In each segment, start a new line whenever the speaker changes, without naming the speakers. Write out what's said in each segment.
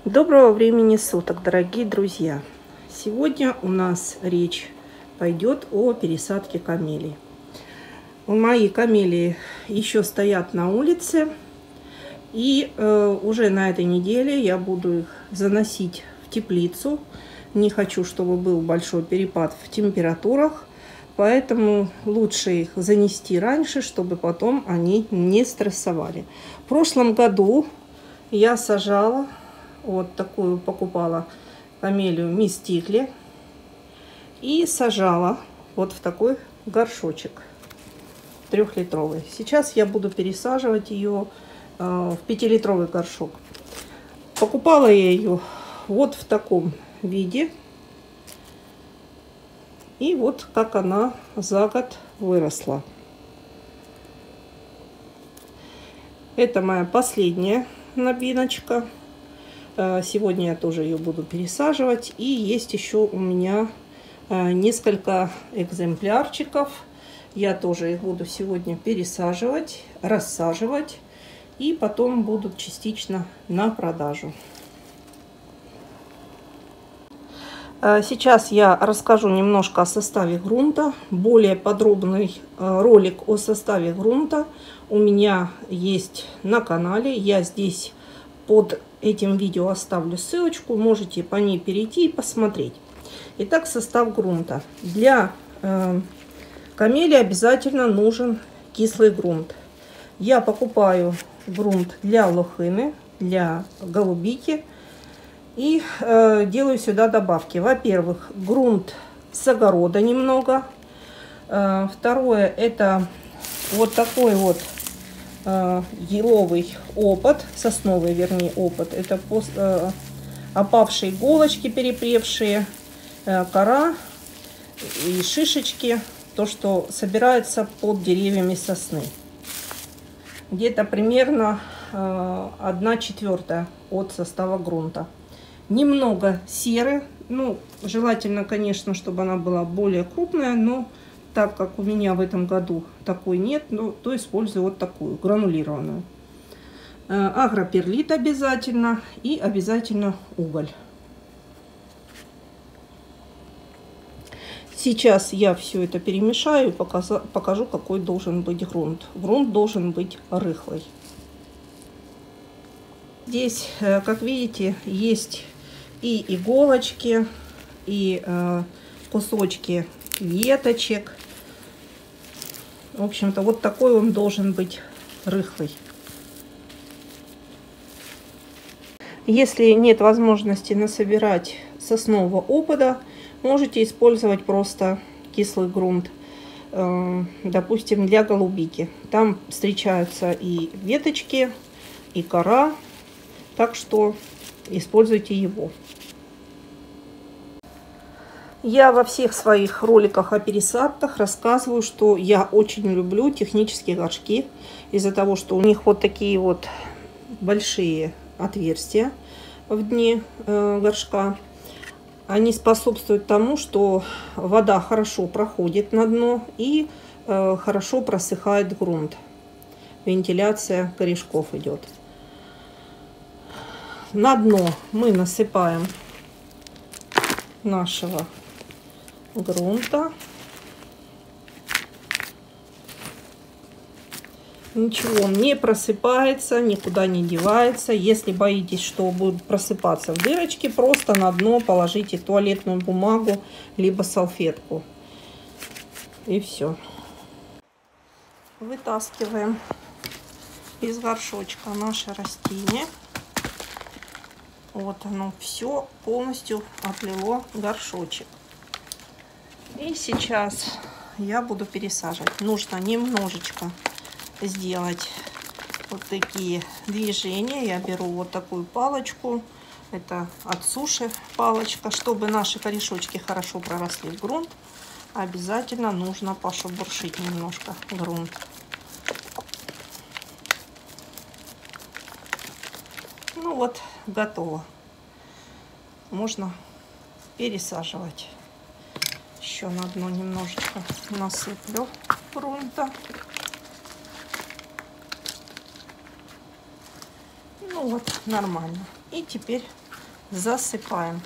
Доброго времени суток, дорогие друзья! Сегодня у нас речь пойдет о пересадке камелий. Мои камелии еще стоят на улице, и уже на этой неделе я буду их заносить в теплицу. Не хочу, чтобы был большой перепад в температурах, поэтому лучше их занести раньше, чтобы потом они не стрессовали. В прошлом году я сажала вот такую, покупала камелию Мистикли и сажала вот в такой горшочек 3-литровый. Сейчас я буду пересаживать ее в 5-литровый горшок. Покупала я ее вот в таком виде. И вот как она за год выросла. Это моя последняя новиночка. Сегодня я тоже ее буду пересаживать. И есть еще у меня несколько экземплярчиков. Я тоже их буду сегодня пересаживать, рассаживать. И потом будут частично на продажу. Сейчас я расскажу немножко о составе грунта. Более подробный ролик о составе грунта у меня есть на канале. Я здесь под этим видео оставлю ссылочку. Можете по ней перейти и посмотреть. Итак, состав грунта. Для камелии обязательно нужен кислый грунт. Я покупаю грунт для лохыны, для голубики. И делаю сюда добавки. Во-первых, грунт с огорода немного. Второе, это вот такой вот еловый опад, сосновый, вернее, опад. Это опавшие иголочки, перепревшие, кора и шишечки. То, что собирается под деревьями сосны. Где-то примерно 1/4 от состава грунта. Немного серы. Ну, желательно, конечно, чтобы она была более крупная, но так как у меня в этом году такой нет, ну, то использую вот такую, гранулированную. Агроперлит обязательно и обязательно уголь. Сейчас я все это перемешаю и покажу, какой должен быть грунт. Грунт должен быть рыхлый. Здесь, как видите, есть и иголочки, и кусочки веточек. В общем-то, вот такой он должен быть рыхлый. Если нет возможности насобирать соснового опада, можете использовать просто кислый грунт, допустим, для голубики. Там встречаются и веточки, и кора, так что используйте его. Я во всех своих роликах о пересадках рассказываю, что я очень люблю технические горшки. Из-за того, что у них вот такие вот большие отверстия в дне горшка. Они способствуют тому, что вода хорошо проходит на дно и хорошо просыхает грунт. Вентиляция корешков идет. На дно мы насыпаем нашего грунта. Ничего, он не просыпается, никуда не девается. Если боитесь, что будут просыпаться в дырочки, просто на дно положите туалетную бумагу, либо салфетку. И все. Вытаскиваем из горшочка наше растение. Вот оно все полностью оплело горшочек. И сейчас я буду пересаживать. Нужно немножечко сделать вот такие движения. Я беру вот такую палочку. Это от суши палочка. Чтобы наши корешочки хорошо проросли в грунт, обязательно нужно пошебуршить немножко грунт. Ну вот, готово. Можно пересаживать. Еще на дно немножечко насыплю грунта. Ну вот, нормально. И теперь засыпаем.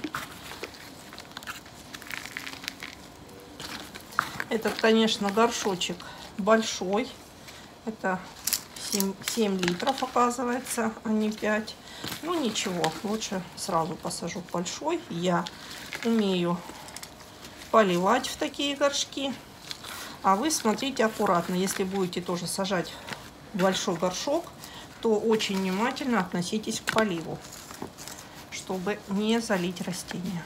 Этот, конечно, горшочек большой. Это 7 литров, оказывается, а не 5. Ну ничего, лучше сразу посажу большой. Я умею поливать в такие горшки. А вы смотрите аккуратно. Если будете тоже сажать в большой горшок, то очень внимательно относитесь к поливу, чтобы не залить растения.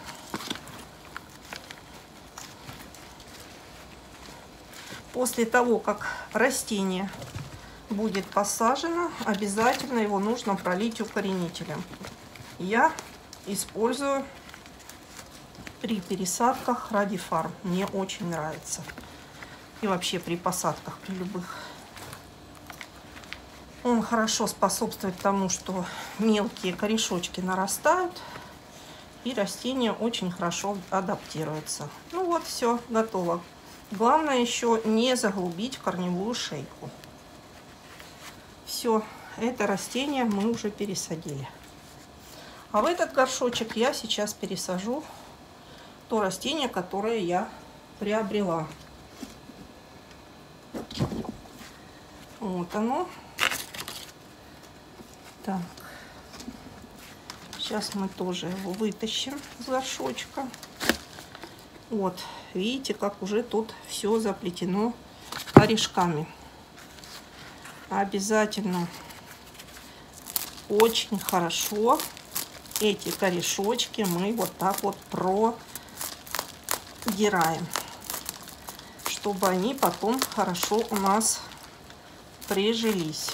После того, как растение будет посажено, обязательно его нужно пролить укоренителем. Я использую при пересадках Радифарм. Мне очень нравится. И вообще при посадках, при любых. Он хорошо способствует тому, что мелкие корешочки нарастают. И растение очень хорошо адаптируется. Ну вот, все, готово. Главное еще не заглубить корневую шейку. Все, это растение мы уже пересадили. А в этот горшочек я сейчас пересажу то растение, которое я приобрела. Вот оно. Так. Сейчас мы тоже его вытащим из горшочка. Вот, видите, как уже тут все заплетено корешками. Обязательно очень хорошо эти корешочки мы вот так вот продираем, чтобы они потом хорошо у нас прижились.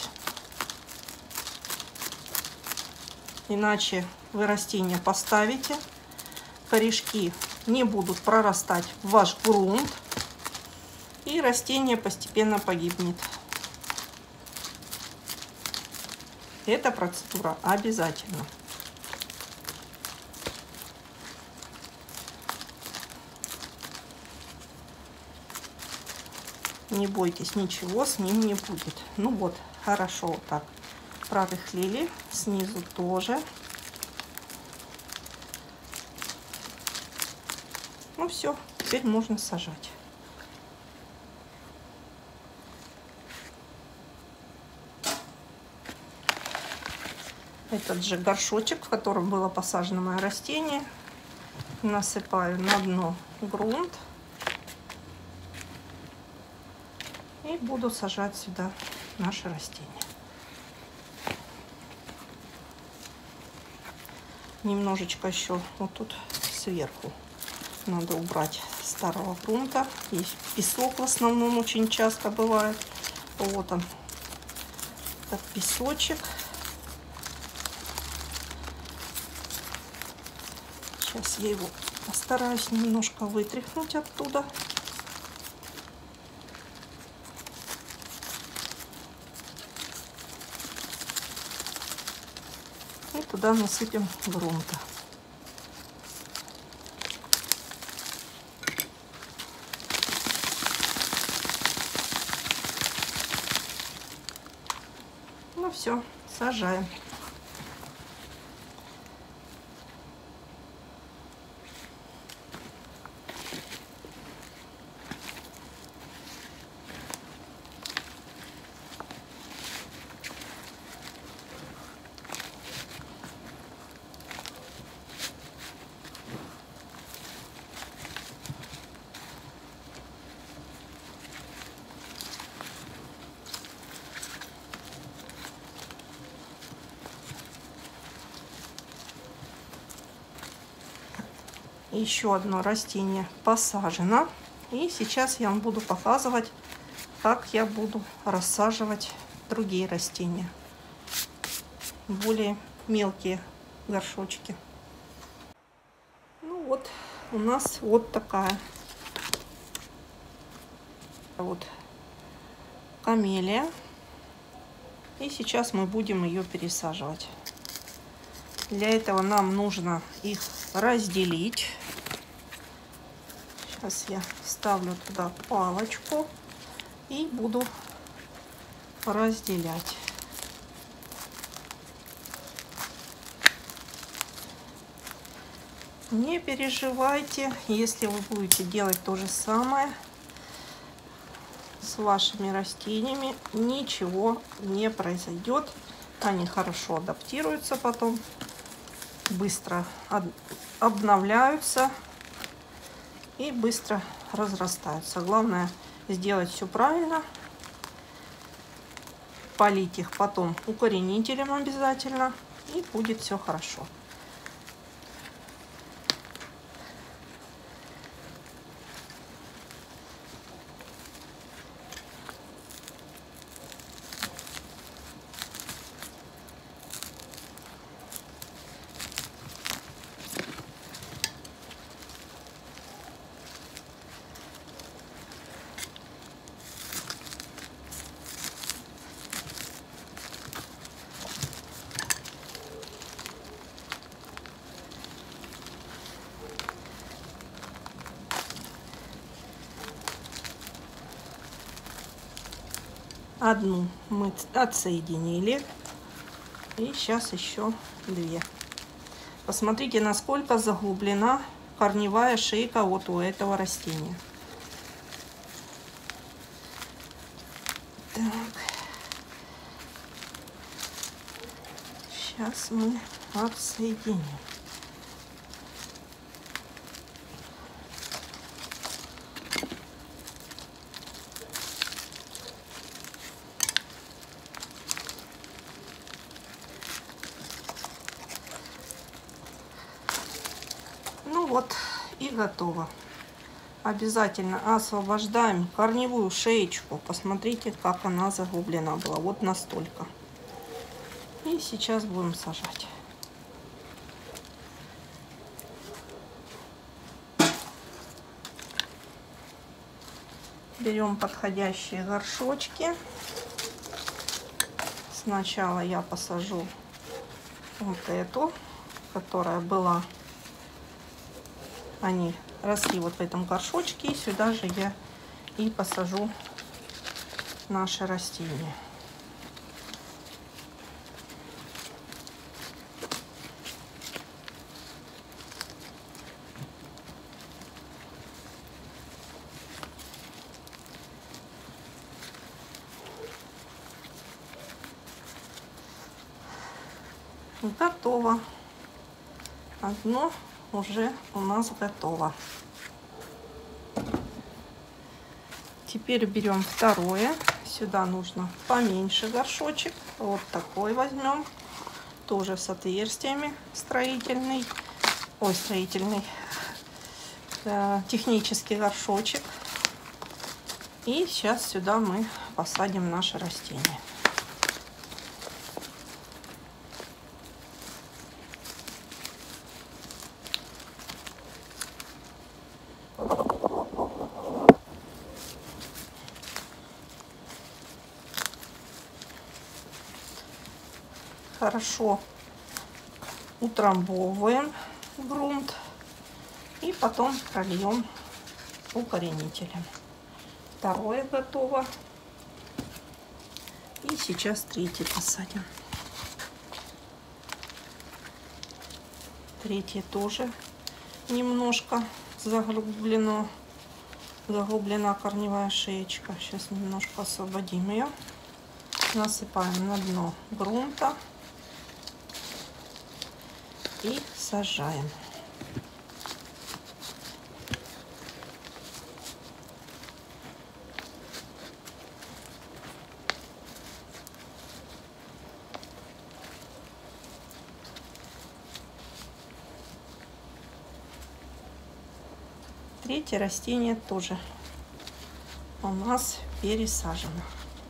Иначе вы растения поставите, корешки не будут прорастать в ваш грунт, и растение постепенно погибнет. Эта процедура обязательна. Не бойтесь, ничего с ним не будет. Ну вот, хорошо вот так прорыхлили, снизу тоже. Ну все, теперь можно сажать. Этот же горшочек, в котором было посажено мое растение, насыпаю на дно грунт и буду сажать сюда наше растение. Немножечко еще вот тут сверху надо убрать старого грунта. Здесь песок в основном очень часто бывает. Вот он, этот песочек. Сейчас я его постараюсь немножко вытряхнуть оттуда. И туда насыпем грунта. Ну все, сажаем. Еще одно растение посажено. И сейчас я вам буду показывать, как я буду рассаживать другие растения. Более мелкие горшочки. Ну вот у нас вот такая вот камелия. И сейчас мы будем ее пересаживать. Для этого нам нужно их разделить. Сейчас я ставлю туда палочку и буду разделять. Не переживайте, если вы будете делать то же самое с вашими растениями, ничего не произойдет. Они хорошо адаптируются потом, быстро обновляются и быстро разрастаются. Главное сделать все правильно, полить их потом укоренителем обязательно, и будет все хорошо. Одну мы отсоединили. И сейчас еще две. Посмотрите, насколько заглублена корневая шейка вот у этого растения. Так. Сейчас мы отсоединим. Ну вот и готово. Обязательно освобождаем корневую шеечку. Посмотрите, как она заглублена была. Вот настолько. И сейчас будем сажать. Берем подходящие горшочки. Сначала я посажу вот эту, которая была. Они росли вот в этом горшочке. И сюда же я и посажу наши растения. Готово. Одно уже у нас готово. Теперь берем второе. Сюда нужно поменьше горшочек. Вот такой возьмем. Тоже с отверстиями. Строительный. Ой, строительный. Технический горшочек. И сейчас сюда мы посадим наше растение. Хорошо утрамбовываем грунт и потом прольем укоренителем. Второе готово. И сейчас третье посадим. Третье тоже немножко заглублена корневая шеечка. Сейчас немножко освободим ее. Насыпаем на дно грунта. И сажаем. Третье растение тоже у нас пересажено.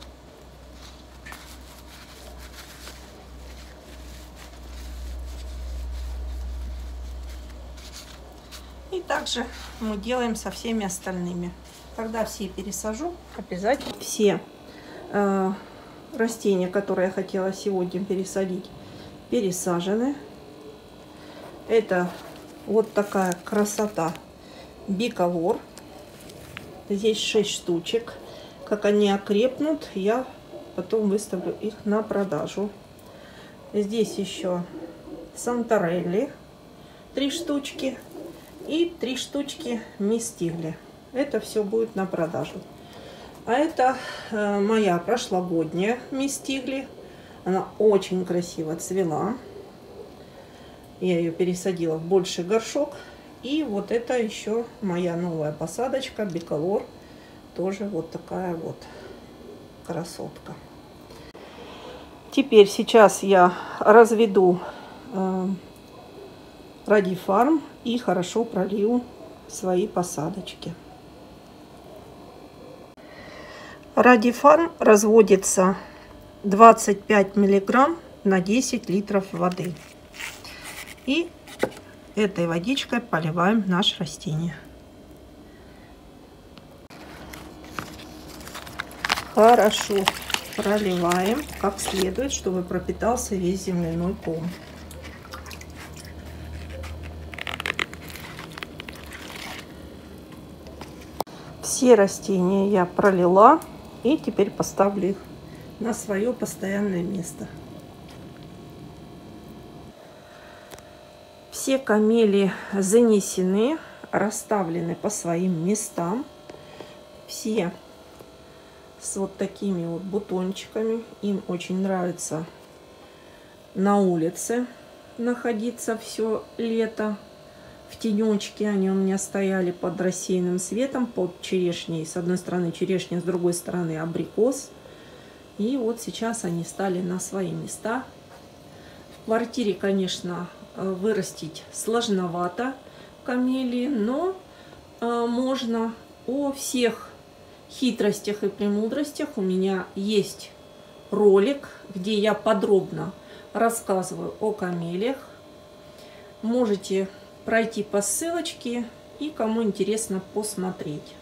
И также мы делаем со всеми остальными. Когда все пересажу, обязательно все растения, которые я хотела сегодня пересадить, пересажены. Это вот такая красота биколор. Здесь 6 штучек. Как они окрепнут, я потом выставлю их на продажу. Здесь еще Санторелли 3 штучки. и 3 штучки мистигли. Это все будет на продажу. А это моя прошлогодняя мистигли. Она очень красиво цвела. Я ее пересадила в больший горшок. И вот это еще моя новая посадочка Биколор. Тоже вот такая вот красотка. Теперь сейчас я разведу Радифарм и хорошо пролью свои посадочки. Радифарм разводится 25 миллиграмм на 10 литров воды. И этой водичкой поливаем наше растение. Хорошо проливаем как следует, чтобы пропитался весь земляной ком. Все растения я пролила, и теперь поставлю их на свое постоянное место. Все камелии занесены, расставлены по своим местам. Все с вот такими вот бутончиками. Им очень нравится на улице находиться все лето. В тенечке они у меня стояли под рассеянным светом, под черешней. С одной стороны черешня, с другой стороны абрикос. И вот сейчас они стали на свои места. В квартире, конечно, вырастить сложновато камелии, но можно. О всех хитростях и премудростях у меня есть ролик, где я подробно рассказываю о камелиях. Можете пройти по ссылочке и кому интересно посмотреть.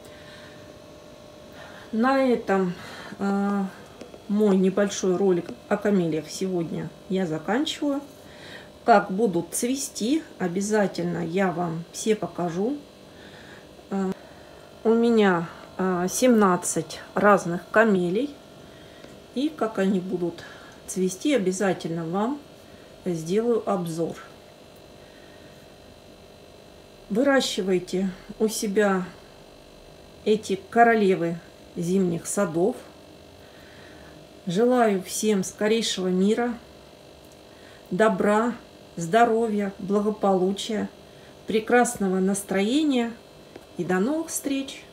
На этом мой небольшой ролик о камелиях сегодня я заканчиваю. Как будут цвести, обязательно я вам все покажу. У меня 17 разных камелий. И как они будут цвести, обязательно вам сделаю обзор. Выращивайте у себя эти королевы зимних садов. Желаю всем скорейшего мира, добра, здоровья, благополучия, прекрасного настроения и до новых встреч!